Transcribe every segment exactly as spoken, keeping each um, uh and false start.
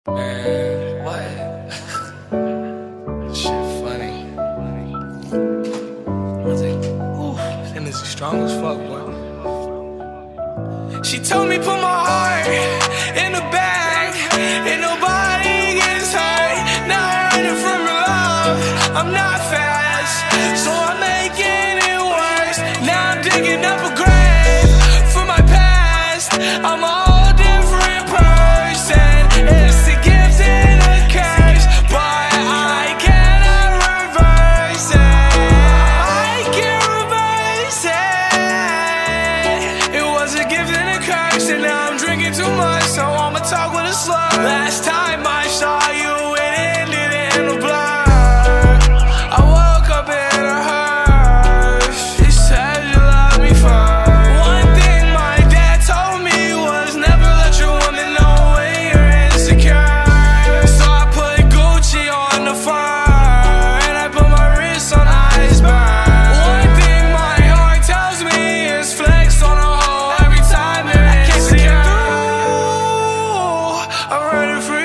Man, what? Shit funny. I was like, ooh, that nigga strong as fuck, boy. She told me put my heart in the bag, and nobody gets hurt. Now I'm running from your love. I'm not fast, so I'm making it worse. Now I'm digging up a grave for my past. I'm a whole different person. It's a gift and a curse, but I cannot reverse it. I can't reverse it. It was a gift and a curse, and now I'm drinking too much, so I'ma talk with a slur. Last time I saw you, it ended in a blur. I woke up in a hearse. She said you love me first. One thing my dad told me was never let your woman know when you're insecure. So I put Gucci on the fur, and I put my wrist on iceberg. One thing my heart tells me is flex on a hoe every time you're insecure. I'm ready for you.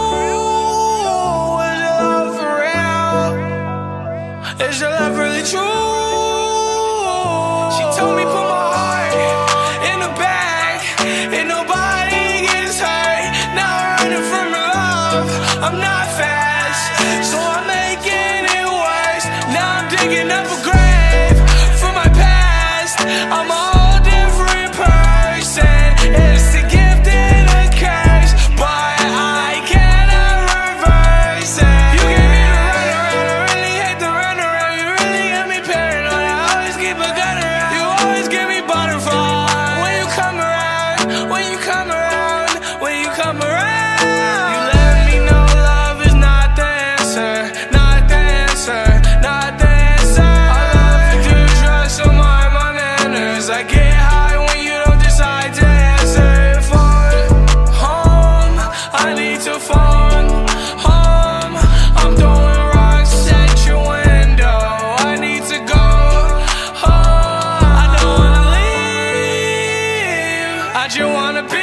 Is your love for real? Is your love really true? She told me put my heart in the bag, and nobody gets hurt. Now I'm running from your love. I'm not fast, so I'm making it worse. Now I'm digging up a grave for my past. I'm a whole different person. It's a gift and a curse, but I cannot reverse it. You gave me the runaround, I really hate the runaround. You really got me paranoid, I always keep a gun around. You always give me butterflies when you come around, when you come around, when you come around. You let me know love is not the answer, not the answer, not the answer. I love to do drugs to mind my manners. I get high when you don't decide to answer. Phone home, I need to phone home. I'm throwing rocks at your window. I need to go home. I don't wanna leave, I just wanna be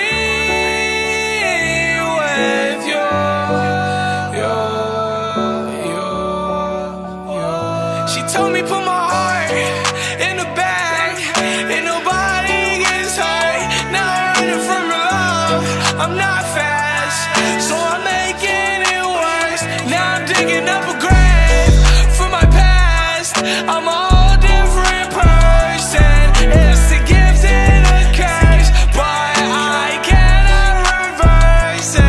with you. You, you, you. She told me put my heart in the bag, and nobody gets hurt. Now I'm running from your love. I'm not fast, so I'm making it worse. Now I'm digging up a grave for my past. I'm a whole different person. It's a gift and a curse, but I cannot reverse it.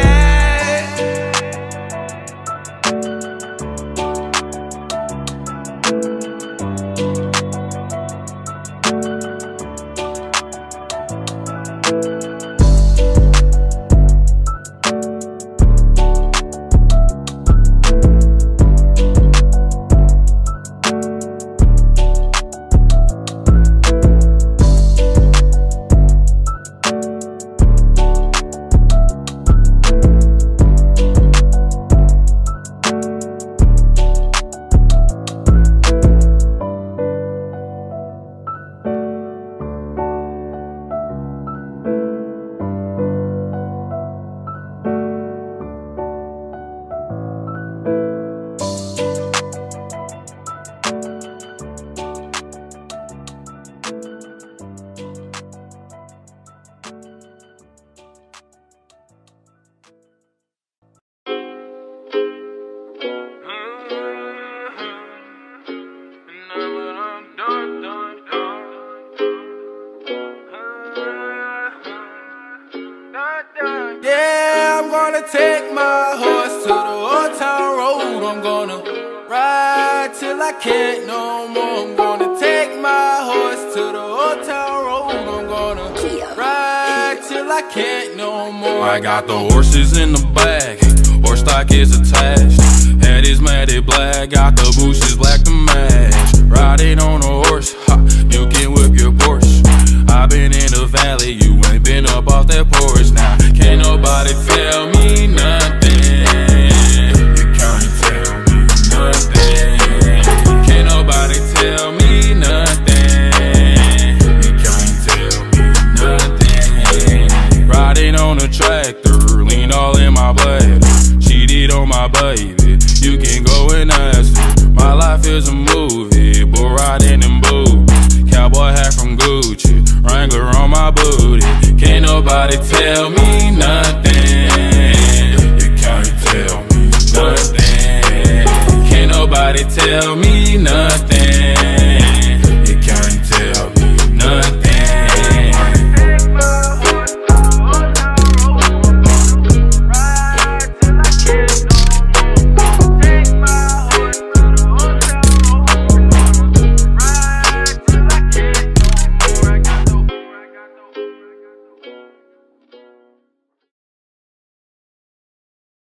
Yeah, I'm gonna take my horse to the old town road. I'm gonna ride till I can't no more. I'm gonna take my horse to the old town road. I'm gonna ride till I can't no more. I got the horses in the bag, horse stock is attached. Head is matted black, got the bushes black to match. Riding on a horse, ha, you can whip your Porsche. I been in the valley, you ain't been up off that porch. Now, can't nobody tell me nothing. You can't tell me nothing. Can't nobody tell me nothing. You can't tell me nothing. Riding on a tractor, lean all in my blood. booty. Can't nobody tell me nothing. You can't tell me nothing. Can't nobody tell me nothing.